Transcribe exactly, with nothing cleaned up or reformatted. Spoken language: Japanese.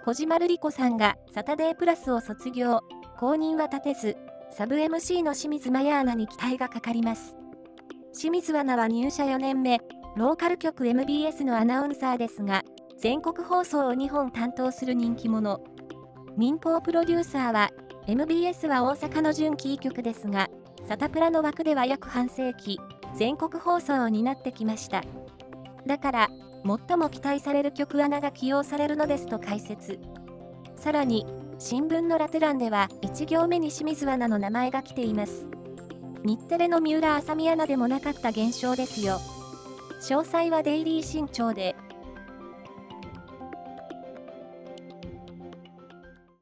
小島瑠璃子さんがサタデープラスを卒業、後任は立てず、サブ エムシー の清水麻也アナに期待がかかります。清水アナは入社よねんめ、ローカル局 エムビーエス のアナウンサーですが、全国放送をにほん担当する人気者。民放プロデューサーは、エムビーエス は大阪の準キー局ですが、サタプラの枠では約半世紀、全国放送を担ってきました。だから、最も期待される局アナが起用されるのですと解説。さらに、新聞のラテ欄ではいち行目に清水アナの名前が来ています。日テレの三浦あさみアナでもなかった現象ですよ。詳細はデイリー新潮で。